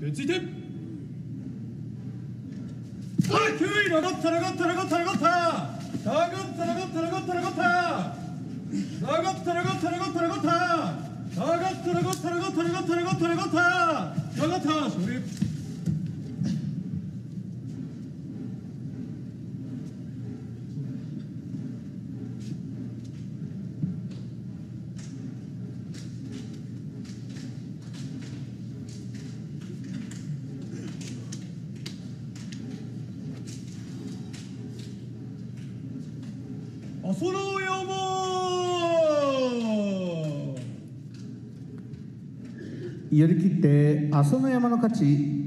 ついて。9位、残った残った残った残った残った残った残った残った残った残った残った残った残った残った残った残った残った残った残った勝利。朝乃山。 寄り切って朝乃山の勝ち。